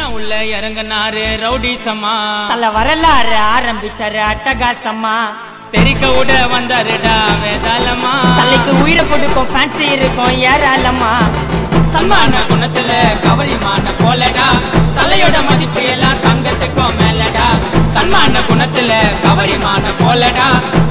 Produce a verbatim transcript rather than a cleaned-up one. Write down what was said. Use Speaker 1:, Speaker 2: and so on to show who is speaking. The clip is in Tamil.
Speaker 1: உள்ள இறங்கினாரு ரவுடி சம்மா
Speaker 2: தல வரலாறு ஆரம்பிச்சாரு அட்டகாசம்மா
Speaker 1: தெரிக்க விட வந்தாருடா வேதாளமா
Speaker 2: தலைக்கு உயிரை கொடுக்கும் ஃபேன்சி இருக்கும் ஏராளமா
Speaker 1: சன்மான குணத்துல கவரிமான போலடா தலையோட மதிப்பு எல்லாம் தங்கத்துக்கும் மேலடா சன்மான குணத்துல கவரிமான போலடா